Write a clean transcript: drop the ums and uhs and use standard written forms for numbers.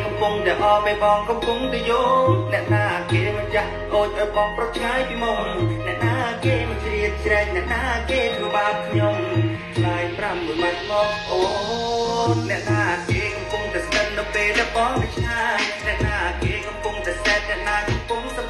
កំពុងតែអបឲ្យបងកំពុងតែយំអ្នកណាគេមិនចាស់អូចឲ្យបងប្រត់ឆ្ងាយពីមុំអ្នកណាគេមិនជ្រៀតជ្រែកអ្នកណាគេធ្វើបាបខ្ញុំឆ្លើយ5មួយម៉ាត់មកអូនអ្នកណាគេកំពុងតែស្កិននៅពេលដែលបងទៅឆ្ងាយអ្នកណាគេកំពុងតែសែតអ្នកណាកំពុង